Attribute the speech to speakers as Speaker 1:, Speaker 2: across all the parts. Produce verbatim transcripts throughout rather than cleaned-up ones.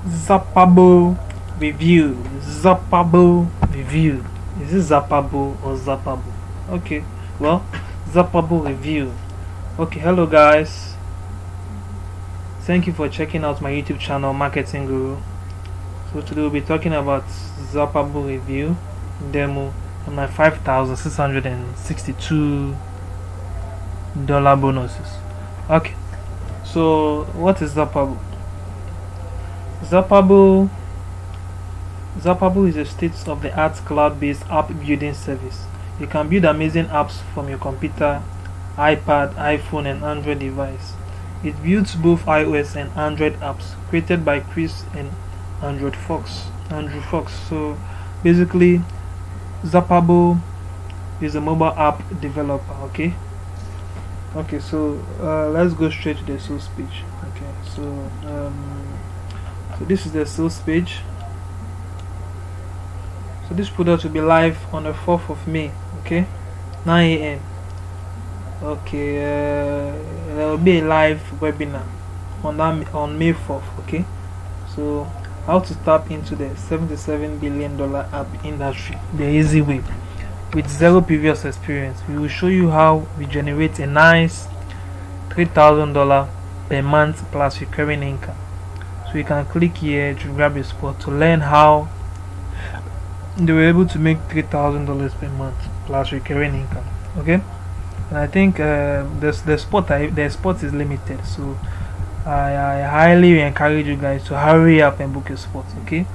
Speaker 1: Zapable review. Zapable review. Is it Zapable or Zapable? Okay, well, Zapable review. Okay, hello guys. Thank you for checking out my YouTube channel, Marketing Guru. So today we'll be talking about Zapable review demo and my five thousand six hundred sixty-two dollar bonuses. Okay, so what is Zapable? Zapable Zapable is a state-of-the-art cloud-based app building service. You can build amazing apps from your computer, iPad, iPhone, and Android device. It builds both iOS and Android apps created by Chris and Android Fox. Andrew Fox. So basically, Zapable is a mobile app developer. Okay. Okay. So uh, let's go straight to the sales page. Okay. So um, so this is the sales page. So this product will be live on the fourth of May. Okay, nine A M Okay, uh, there will be a live webinar on that on May fourth. Okay, so how to tap into the seventy-seven billion dollar app industry the easy way with zero previous experience. We will show you how we generate a nice three thousand dollar per month plus recurring income. So you can click here to grab a spot to learn how they were able to make three thousand dollars per month plus recurring income. Okay, and I think uh, the the spot I, the spot is limited, so I, I highly encourage you guys to hurry up and book a spot. Okay,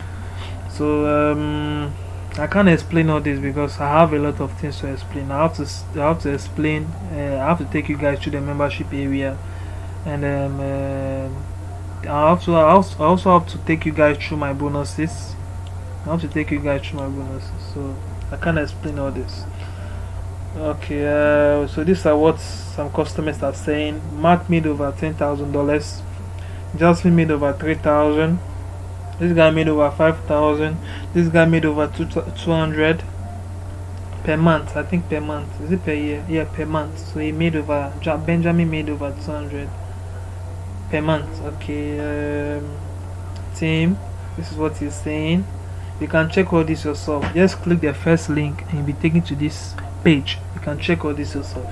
Speaker 1: so um, I can't explain all this because I have a lot of things to explain. I have to I have to explain. Uh, I have to take you guys to the membership area, and um, uh, I also I also I also have to take you guys through my bonuses. I have to take you guys through my bonuses, so I can't explain all this. Okay, uh, so these are what some customers are saying. Mark made over ten thousand dollars. Jasmine made over three thousand. This guy made over five thousand. This guy made over two two hundred per month. I think per month. Is it per year? Yeah, per month. So he made over. Benjamin made over two hundred per month. Okay, um, team. This is what he's saying. You can check all this yourself. Just click the first link and you'll be taken to this page. You can check all this yourself.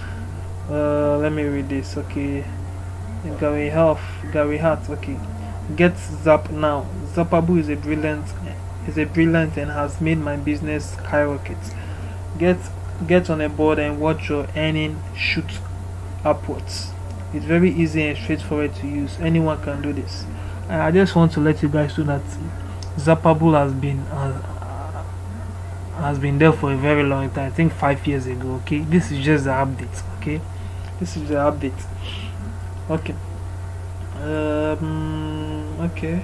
Speaker 1: Uh, let me read this. Okay, Gary Health, Gary Hart. Okay, get Zap now. Zapable is a brilliant, is a brilliant and has made my business skyrocket. Get get on a board and watch your earning shoot upwards. It's very easy and straightforward to use. Anyone can do this. And I just want to let you guys know that Zapable has been uh, has been there for a very long time. I think five years ago. Okay, this is just the update. Okay, this is the update. Okay. Um. Okay.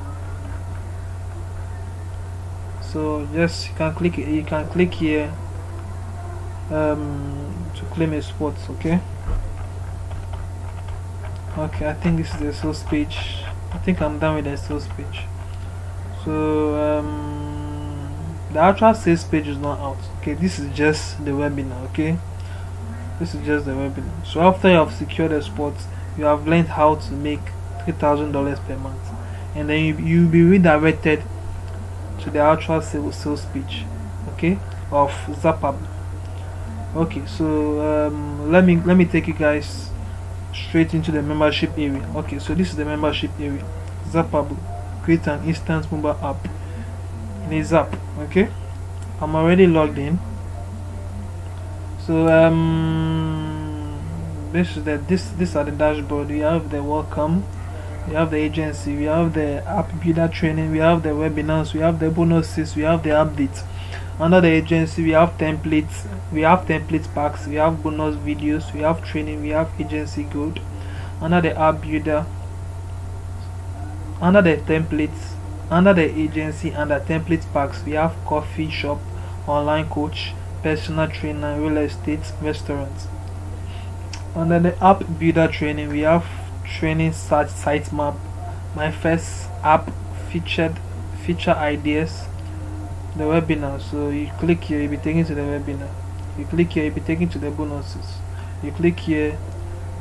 Speaker 1: So just you can click. You can click here. Um. To claim a spot. Okay. Okay. I think this is the sales page. I think I'm done with the sales page. So um, the actual sales page is not out. Okay, this is just the webinar. Okay, this is just the webinar. So after you have secured the spot, you have learned how to make three thousand dollars per month, and then you you'll be redirected to the actual sales sales page. Okay, of Zapable. Okay, so um, let me let me take you guys straight into the membership area. Okay, so this is the membership area. Zapable. Create an instant mobile app in a Zap. Okay, I'm already logged in. So um, this is the this this are the dashboard. We have the welcome, we have the agency, we have the app builder training, we have the webinars, we have the bonuses, we have the updates. Under the agency, we have templates, we have template packs, we have bonus videos, we have training, we have agency gold. Under the app builder, under the templates, under the agency and the template packs, we have coffee shop, online coach, personal trainer, real estate, restaurants. Under the app builder training, we have training search site map, my first app, featured feature ideas, the webinar. So you click here, you'll be taken to the webinar. You click here, you'll be taken to the bonuses. You click here,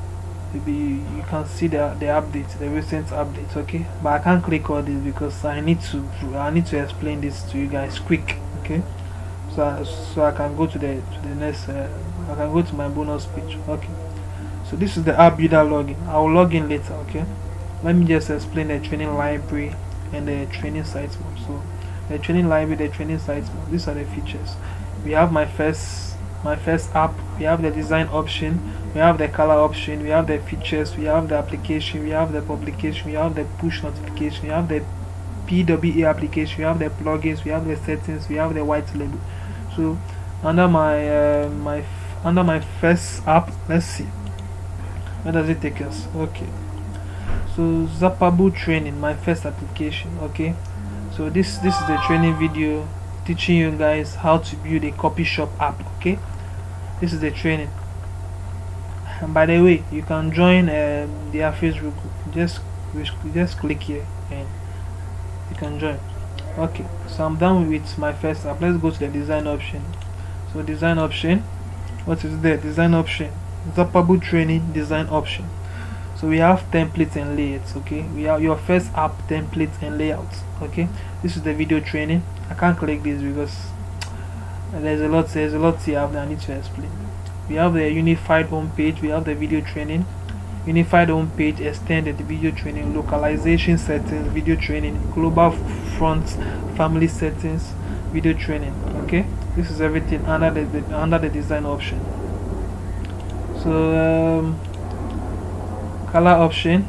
Speaker 1: maybe you can see the the update, the recent update. Okay, but I can't click all this because I need to I need to explain this to you guys quick. Okay, so I, so I can go to the to the next uh, I can go to my bonus page. Okay, so this is the app builder login. I will log in later. Okay, let me just explain the training library and the training sites map. So the training library, the training sites map, these are the features. We have my first my first app, we have the design option, we have the color option, we have the features, we have the application, we have the publication, we have the push notification, we have the P W A application, we have the plugins, we have the settings, we have the white label. So under my uh, my under my first app, let's see where does it take us. Okay, so Zapable training, my first application. Okay, so this this is the training video teaching you guys how to build a copy shop app. Okay, this is the training, and by the way, you can join um, their Facebook group. Just just click here and you can join. Okay, so I'm done with my first app. Let's go to the design option. So design option, what is the design option? Zapable training design option. So we have templates and layouts. Okay, we have your first app templates and layouts. Okay, this is the video training. I can't click this because there's a lot there's a lot here that I need to explain. We have the unified home page, we have the video training, unified home page, extended video training, localization settings, video training, global front family settings, video training. Okay, this is everything under the, the under the design option. So um, color option,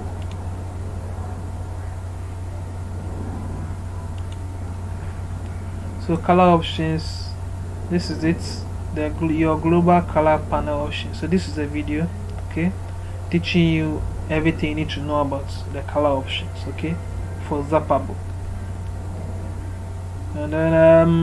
Speaker 1: so color options, this is it, the your global color panel option. So this is a video, okay, teaching you everything you need to know about the color options, okay, for Zapable. And then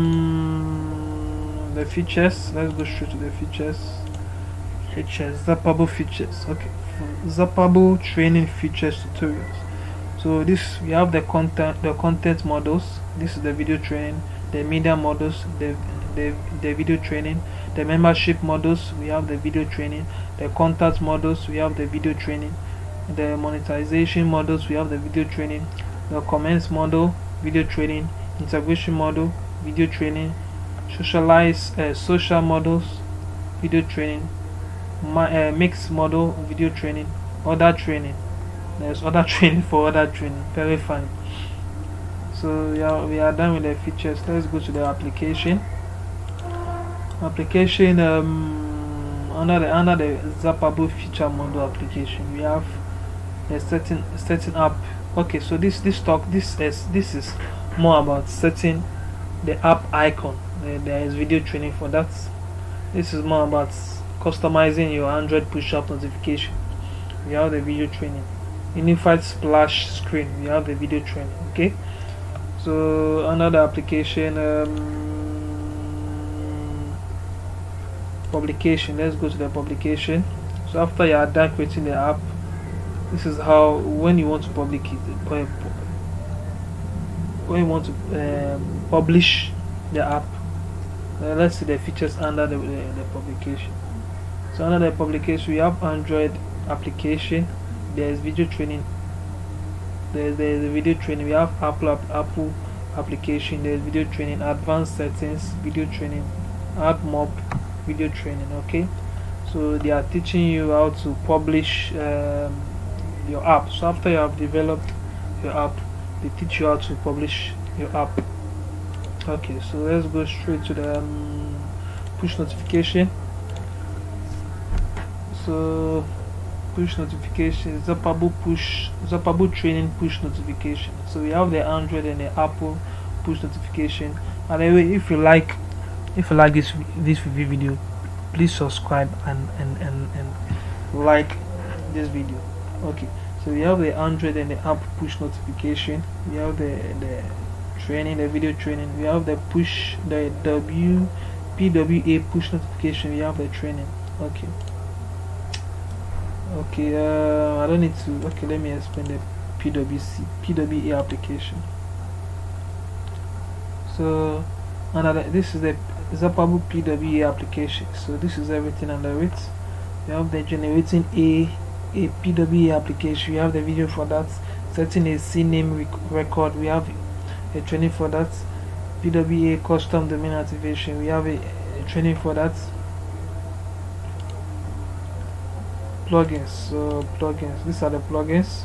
Speaker 1: um the features, let's go straight to the features. Features, Zapable features. Okay, Zapable training features tutorials. So this, we have the content the content models. This is the video training, the media models, the the, the video training, the membership models, we have the video training, the contact models, we have the video training, the monetization models, we have the video training, the comments model, video training, integration model, video training, socialize uh, social models, video training, my uh, mix model, video training, other training. There's other training for other training. Very funny. So yeah, we are done with the features. Let's go to the application. Application um, under the under the Zapable feature model application, we have a setting setting up. Okay, so this this talk this is this is more about setting the app icon. There, there is video training for that. This is more about customizing your Android push-up notification. We have the video training. Unified splash screen, we have the video training. Okay, so another application um, publication. Let's go to the publication. So after you are done creating the app, this is how, when you want to public it, when you want to um, publish the app. Uh, let's see the features under the, the, the publication. So under the publication, we have Android application, there's video training, there's, there's the video training, we have Apple Apple application, there's video training, advanced settings, video training, app mob, video training. Okay, so they are teaching you how to publish um, your app. So after you have developed your app, they teach you how to publish your app. Okay, so let's go straight to the um, push notification. So push notification, Zapable push, Zapable training push notification. So we have the Android and the Apple push notification. By the way, if you like, if you like this this video, please subscribe and and and, and like this video. Okay, so we have the Android and the Apple push notification. We have the the training, the video training. We have the push, the W P W A push notification. We have the training. Okay. Okay, uh, I don't need to. Okay, let me explain the P W C P W A application. So another, this is the Zapable P W A application. So this is everything under it. We have the generating a a P W A application, we have the video for that. Setting a C name rec record, we have a training for that. P W A custom domain activation, we have a, a training for that. Plugins, so plugins, these are the plugins.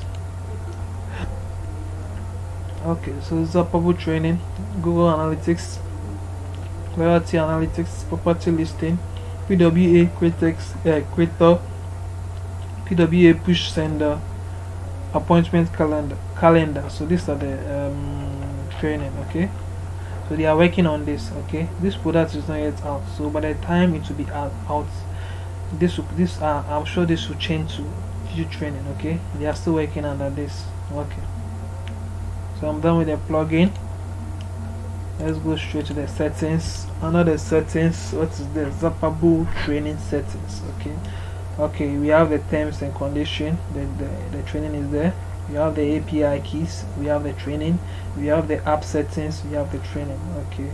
Speaker 1: Okay, so Zapable training, Google Analytics, loyalty analytics, property listing, P W A creator, uh, creator, P W A push sender, appointment calendar calendar. So these are the um, training. Okay, so they are working on this. Okay, this product is not yet out, so by the time it will be out, out this will, this uh, I'm sure this will change to video training. Okay, they are still working under this. Okay, so I'm done with the plugin. Let's go straight to the settings. Under the settings, what is the Zapable training settings? Okay, okay, we have the terms and condition. The, the the training is there. We have the A P I keys. We have the training. We have the app settings. We have the training. Okay,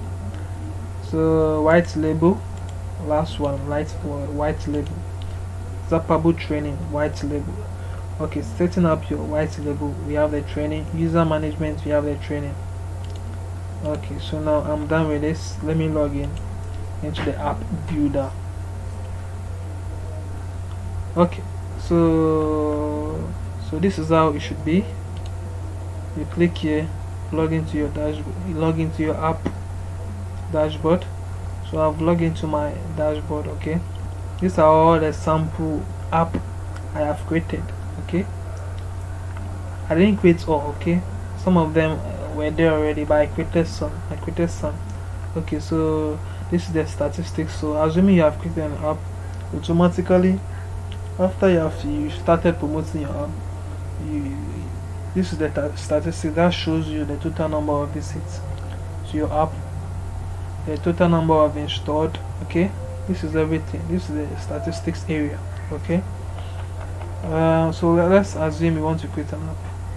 Speaker 1: so white label, last one, light white label. Zapable training, white label. Okay, setting up your white label, we have the training. User management, we have the training. Okay, so now I'm done with this. Let me log in into the app builder. Okay, so so this is how it should be. You click here, log into your dashboard, you log into your app dashboard. So I've logged into my dashboard. Okay, these are all the sample app I have created. Okay, I didn't create all. Okay, some of them uh, were there already, but I created some. I created some. Okay, so this is the statistics. So assuming you have created an app, automatically after you have you started promoting your app, you this is the statistic that shows you the total number of visits to your app, the total number of installed. Okay, this is everything. This is the statistics area. Okay, uh, so let's assume you want to create an app.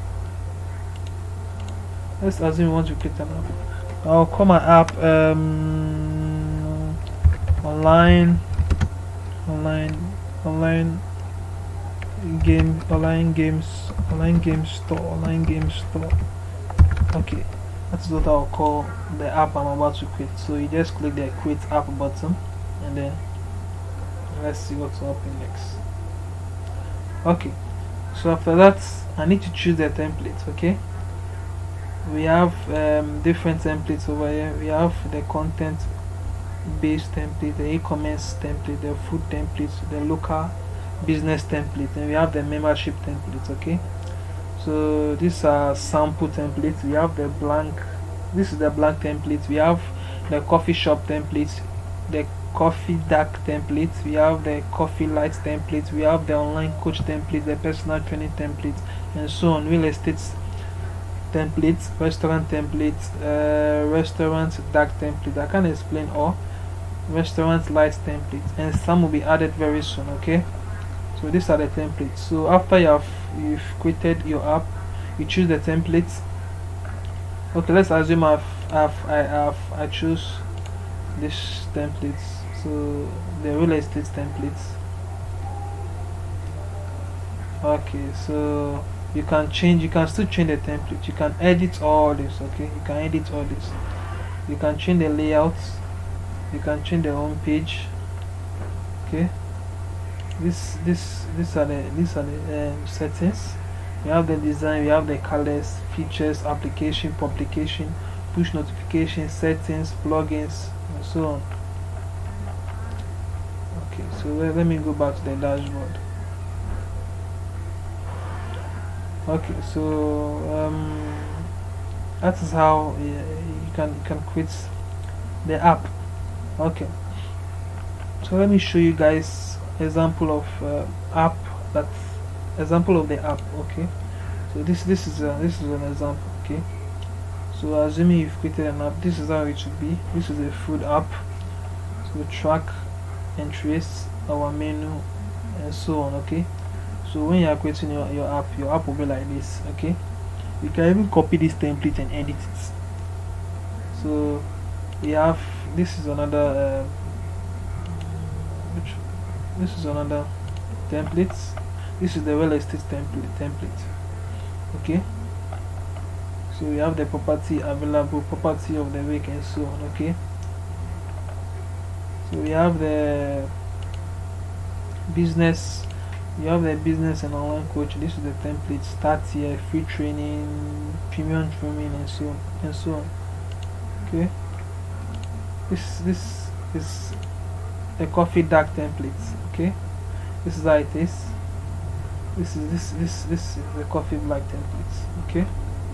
Speaker 1: Let's assume you want to create an app. I'll call my app um, online, online, online game, online games, online game store, online game store. Okay, that's what I'll call the app I'm about to create. So you just click the create app button, and then let's see what's happening next. Okay, so after that I need to choose the template. Okay, we have um, different templates over here. We have the content based template, the e-commerce template, the food template, the local business template, and we have the membership template. Okay, so these are sample templates. We have the blank, this is the blank template. We have the coffee shop template, the coffee dark template, we have the coffee light template, we have the online coach template, the personal training template, and so on. Real estate templates, restaurant templates, uh, restaurant dark template. I can't explain all. Restaurant light template, and some will be added very soon. Okay, so these are the templates. So after you have you've created your app, you choose the templates. Okay, let's assume I've, I've I have I choose this templates. So the real estate templates. Okay, so you can change, you can still change the template, you can edit all this. Okay, you can edit all this, you can change the layouts, you can change the home page. Okay, this this these are the these are the um, settings. We have the design, we have the colors, features, application, publication, push notification, settings, plugins, and so on. Okay, so let, let me go back to the dashboard. Okay, so um, that is how uh, you can you can create the app. Okay, so let me show you guys example of uh, app that example of the app. Okay, so this this is a, this is an example. Okay, so assuming you've created an app, this is how it should be. This is a food app, so track and trace our menu and so on. Okay, so when you are creating your, your app, your app will be like this. Okay, you can even copy this template and edit it. So we have, this is another uh, which this is another template. This is the real estate template template okay. So we have the property available, property of the week, and so on. Okay, so we have the business, you have the business and online coach. This is the template. Start here, free training, premium training, and so on and so on. Okay, this this is a coffee dark template. Okay, this is how it is. This is this this this is the coffee black templates. Okay,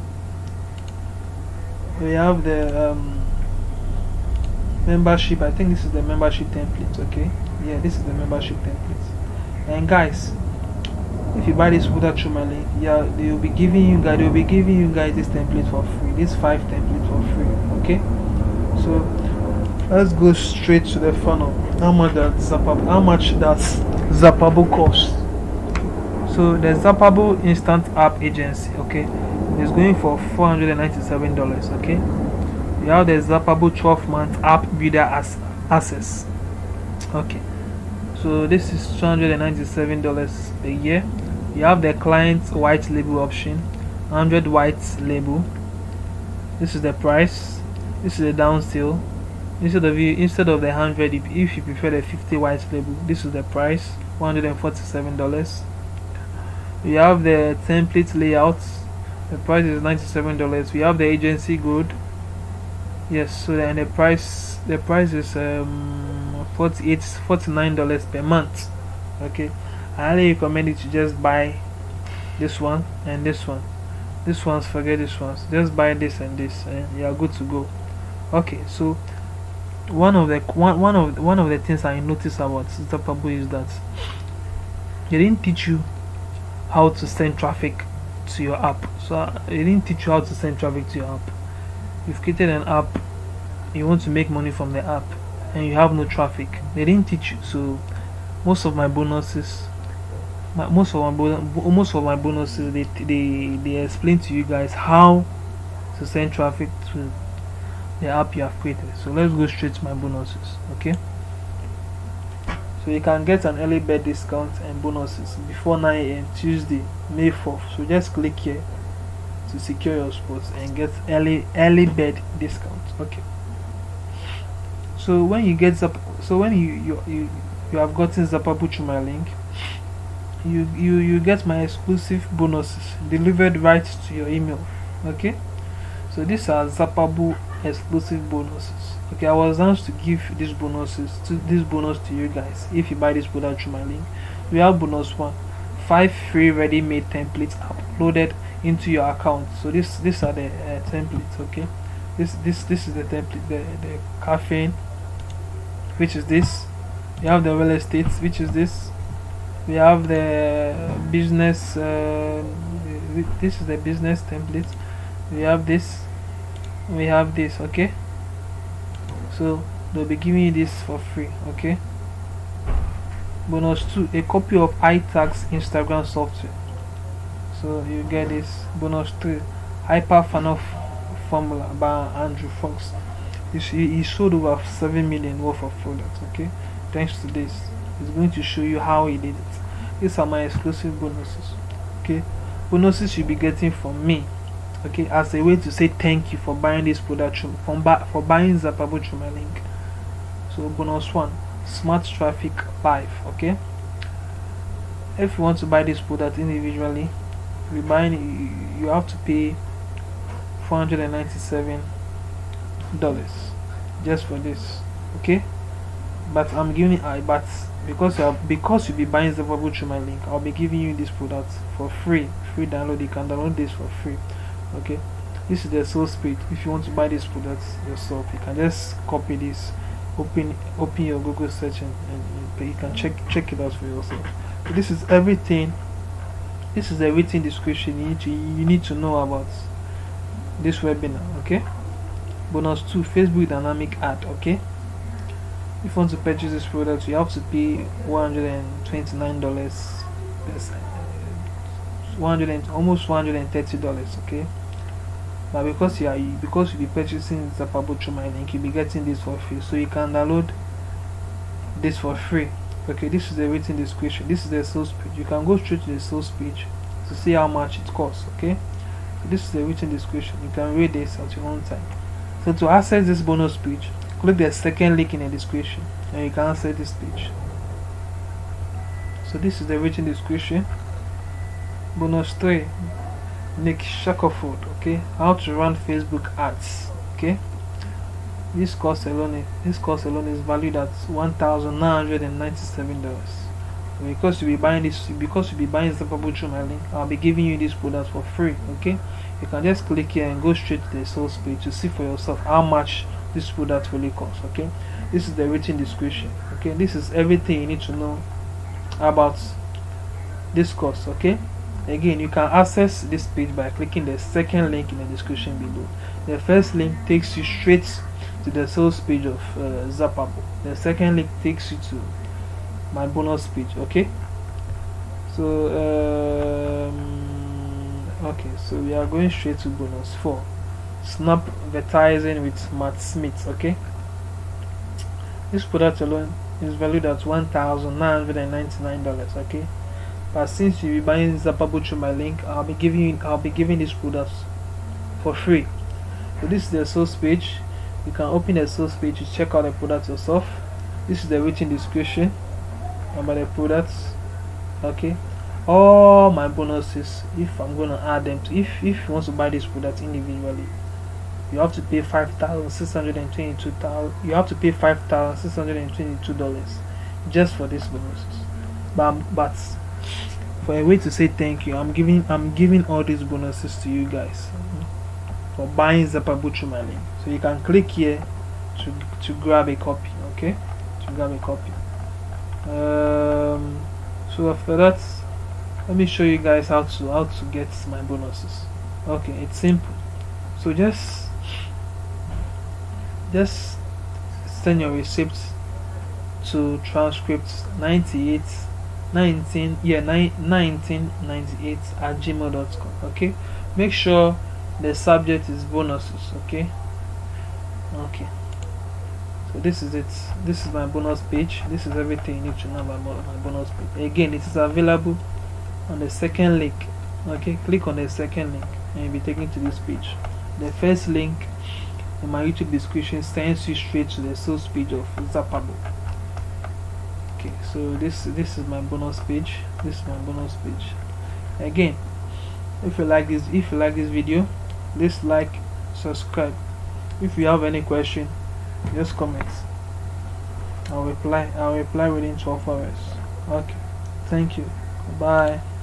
Speaker 1: we have the um, membership. I think this is the membership template. Okay, yeah, this is the membership template. And guys, if you buy this product through my link, yeah, they will be giving you guys they will be giving you guys this template for free. These five templates for free. Okay, so let's go straight to the funnel. How much that Zapable? How much does Zapable cost? So the Zapable instant app agency, okay, is going for four hundred ninety-seven dollars. Okay, you have the Zapable twelve month app builder as access. Okay, so this is two hundred ninety-seven dollars a year. You have the client white label option, one hundred white label. This is the price. This is the down sale. Instead of you, instead of the one hundred, if you prefer the fifty white label, this is the price, one hundred forty-seven dollars. We have the template layout. The price is ninety-seven dollars. We have the agency gold. Yes, so then the price the price is um forty-eight forty-nine dollars per month. Okay, I highly recommend you to just buy this one and this one. This one's forget this one's. Just buy this and this, and you are good to go. Okay, so one of the one, one of one of the things I noticed about Zapable is that they didn't teach you how to send traffic to your app. So uh, they didn't teach you how to send traffic to your app. You've created an app, you want to make money from the app, and you have no traffic. They didn't teach you. So most of my bonuses, my, most of my bon most of my bonuses, they they they explain to you guys how to send traffic to the app you have created. So let's go straight to my bonuses. Okay, so you can get an early bird discount and bonuses before nine A M Tuesday, May fourth. So just click here to secure your spots and get early early bird discount. Okay, so when you get Zap so when you you you, you have gotten Zapable through my link, you you you get my exclusive bonuses delivered right to your email. Okay, so these are Zapable exclusive bonuses. Okay, I was asked to give these bonuses to this bonus to you guys if you buy this product through my link. We have bonus one, five free ready-made templates uploaded into your account. So this these are the uh, templates. Okay, this this this is the template, the the caffeine, which is this. We have the real estate, which is this. We have the business. Uh, this is the business template. We have this. We have this. Okay, so they'll be giving you this for free. Okay, bonus two, a copy of iTags Instagram software. So you get this. Bonus three, hyper funnel formula by Andrew Fox. This he, he sold over seven million worth of products. Okay, thanks to this, it's going to show you how he did it. These are my exclusive bonuses. Okay, bonuses you'll be getting from me. Okay, as a way to say thank you for buying this product from bu for buying Zapable through my link. So bonus one, smart traffic live. Okay, if you want to buy this product individually, you buying you, you have to pay four hundred ninety-seven dollars just for this. Okay, but I'm giving I but because you are because you'll be buying Zapable through my link, I'll be giving you this product for free. Free download. You can download this for free. Okay, this is the source page. If you want to buy this product yourself, you can just copy this, open open your Google search, and, and you can check check it out for yourself. So this is everything. This is the written description you need to you need to know about this webinar. Okay, bonus two, Facebook dynamic ad. Okay, if you want to purchase this product, you have to pay one hundred twenty-nine dollars, one hundred and almost one hundred thirty dollars. Okay, but because you are because you'll be purchasing Zapable through my link, you'll be getting this for free. So you can download this for free. Okay, this is the written description. This is the sales page. You can go straight to the sales page to see how much it costs. Okay, so this is the written description. You can read this at your own time. So to access this bonus page, click the second link in the description and you can access this page. So this is the written description. Bonus three, Nick Shackelford. Okay, how to run Facebook ads. Okay, this cost alone this cost alone is valued at one thousand nine hundred ninety-seven dollars. Because you'll be buying this because you'll be buying Zapable through my link, I'll be giving you this product for free. Okay, you can just click here and go straight to the sales page to see for yourself how much this product really costs. Okay, this is the written description. Okay, this is everything you need to know about this course. Okay, again, you can access this page by clicking the second link in the description below. The first link takes you straight to the sales page of uh, Zapable. The second link takes you to my bonus page. Okay, so um, okay, so we are going straight to bonus four, snap advertising with Matt Smith. Okay, this product alone is valued at one thousand nine hundred ninety-nine dollars. Okay, but since you'll be buying Zapable through my link, I'll be giving you I'll be giving this product for free. So this is the sales page. You can open the sales page to check out the product yourself. This is the written description about the products. Okay, all my bonuses, if I'm gonna add them to, if if you want to buy this product individually, you have to pay five thousand six hundred and twenty-two dollars. You have to pay five thousand six hundred and twenty-two dollars just for these bonuses. But but for a way to say thank you, I'm giving I'm giving all these bonuses to you guys for buying Zapable through my link. So you can click here to to grab a copy. Okay, to grab a copy. Um, so after that, let me show you guys how to how to get my bonuses. Okay, it's simple. So just just send your receipt to transcript ninety-eight nineteen yeah nineteen ninety-eight at gmail dot com. Okay, make sure the subject is bonuses. Okay, okay, so this is it. This is my bonus page. This is everything you need to know about my bonus page. Again, it is available on the second link. Okay, click on the second link and you'll be taken to this page. The first link in my YouTube description sends you straight to the sales page of Zapable. Okay, so this this is my bonus page. This is my bonus page. Again, if you like this if you like this video, please like, subscribe. If you have any question, just comment. I'll reply I'll reply within twelve hours. Okay, thank you. Bye.